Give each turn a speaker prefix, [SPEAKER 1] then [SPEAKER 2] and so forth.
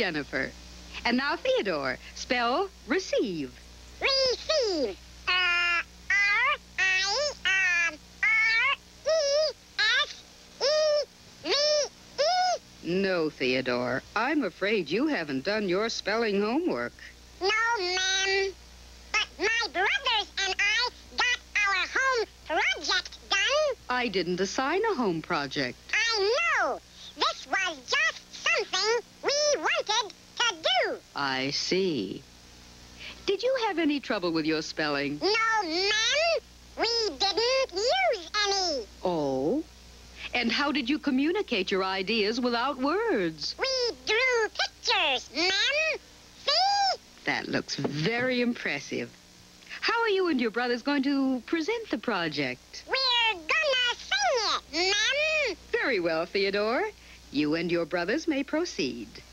[SPEAKER 1] Jennifer. And now, Theodore, spell receive.
[SPEAKER 2] Receive. R-E-C-E-V-E.
[SPEAKER 1] No, Theodore. I'm afraid you haven't done your spelling homework.
[SPEAKER 2] No, ma'am. But my brothers and I got our home project done.
[SPEAKER 1] I didn't assign a home project.
[SPEAKER 2] I know. This was just something we wanted to do.
[SPEAKER 1] I see. Did you have any trouble with your spelling?
[SPEAKER 2] No, ma'am. We didn't use any.
[SPEAKER 1] Oh? And how did you communicate your ideas without words?
[SPEAKER 2] We drew pictures, ma'am. See?
[SPEAKER 1] That looks very impressive. How are you and your brothers going to present the project?
[SPEAKER 2] We're gonna sing it, ma'am.
[SPEAKER 1] Very well, Theodore. You and your brothers may proceed.